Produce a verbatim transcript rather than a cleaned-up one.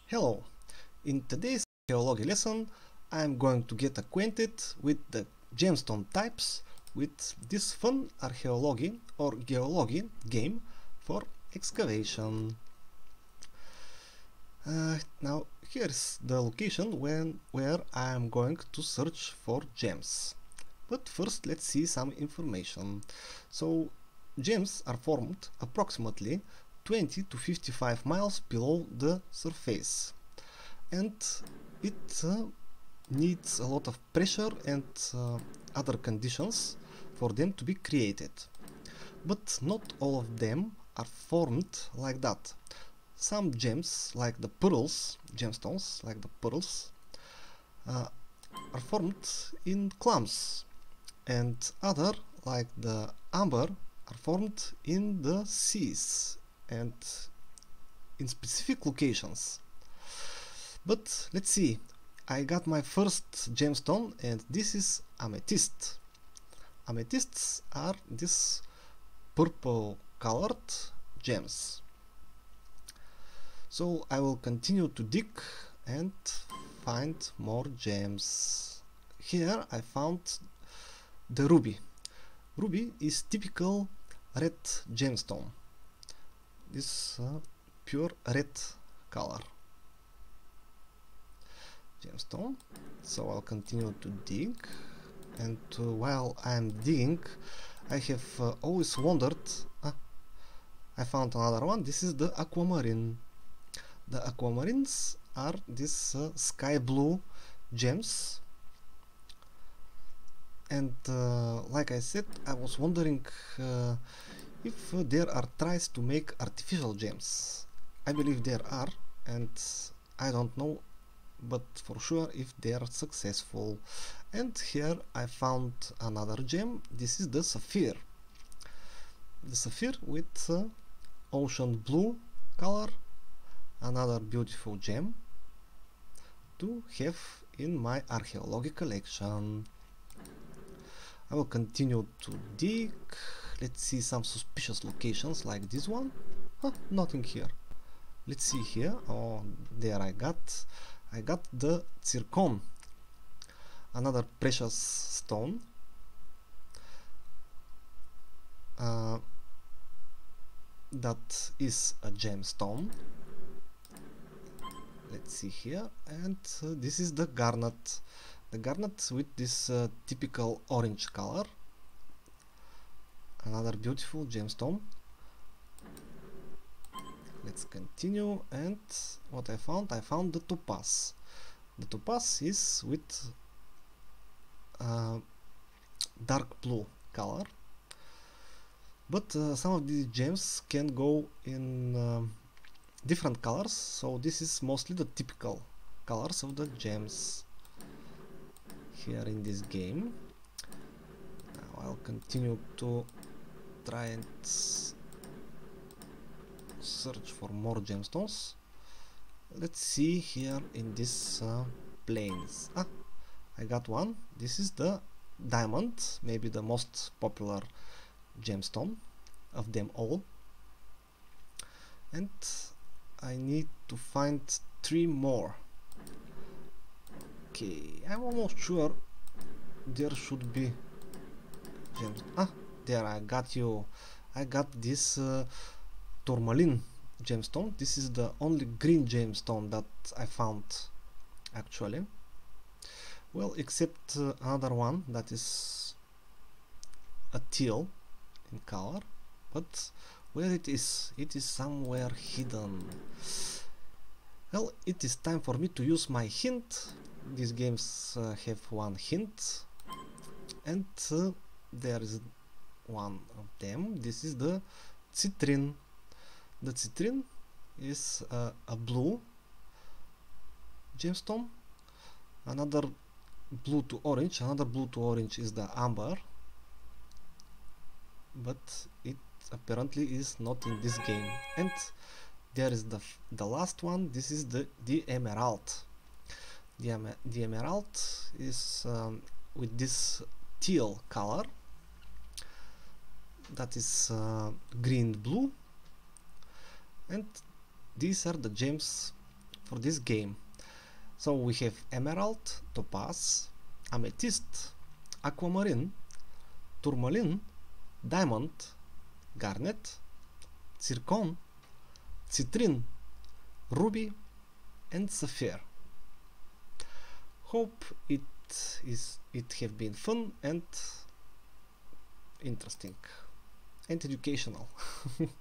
Hello! In today's archaeology lesson I am going to get acquainted with the gemstone types with this fun archaeology or geology game for excavation. Uh, now here's the location when, where I am going to search for gems. But first let's see some information. So gems are formed approximately twenty to fifty-five miles below the surface, and it uh, needs a lot of pressure and uh, other conditions for them to be created. But not all of them are formed like that. Some gems, like the pearls, gemstones, like the pearls, uh, are formed in clumps, and other, like the amber, are formed in the seas and in specific locations. But let's see, I got my first gemstone, and this is amethyst. Amethysts are these purple colored gems. So I will continue to dig and find more gems. Here I found the ruby. Ruby is typical red gemstone. This uh, pure red color gemstone. So I'll continue to dig, and uh, while I'm digging I have uh, always wondered, ah, I found another one. This is the aquamarine. The aquamarines are these uh, sky blue gems, and uh, like I said, I was wondering uh, if uh, there are tries to make artificial gems. I believe there are, and I don't know but for sure if they are successful. And here I found another gem. This is the sapphire. The sapphire with uh, ocean blue color. Another beautiful gem to have in my archaeology collection. I will continue to dig. Let's see some suspicious locations like this one. Huh, nothing here. Let's see here. Oh, there I got I got the zircon, another precious stone. Uh, that is a gemstone. Let's see here, and uh, this is the garnet. The garnet with this uh, typical orange color. Another beautiful gemstone. Let's continue, and what I found? I found the topaz. The topaz is with uh, dark blue color, but uh, some of these gems can go in uh, different colors, so this is mostly the typical colors of the gems here in this game. Now I'll continue to try and search for more gemstones. Let's see here in this uh, plains. Ah, I got one. This is the diamond, maybe the most popular gemstone of them all. And I need to find three more. Okay, I'm almost sure there should be gems. Ah, there, I got you. I got this uh, tourmaline gemstone. This is the only green gemstone that I found, actually. Well, except uh, another one that is a teal in color, but where it is? It is somewhere hidden. Well, it is time for me to use my hint. These games uh, have one hint, and uh, there is one of them. This is the citrine. The citrine is uh, a blue gemstone. Another blue to orange. Another blue to orange is the amber, but it apparently is not in this game. And there is the f the last one. This is the the emerald. The, em the emerald is um, with this teal color. That is uh, green blue. And these are the gems for this game. So we have emerald, topaz, amethyst, aquamarine, tourmaline, diamond, garnet, zircon, citrine, ruby, and sapphire. Hope it is it have been fun and interesting and educational.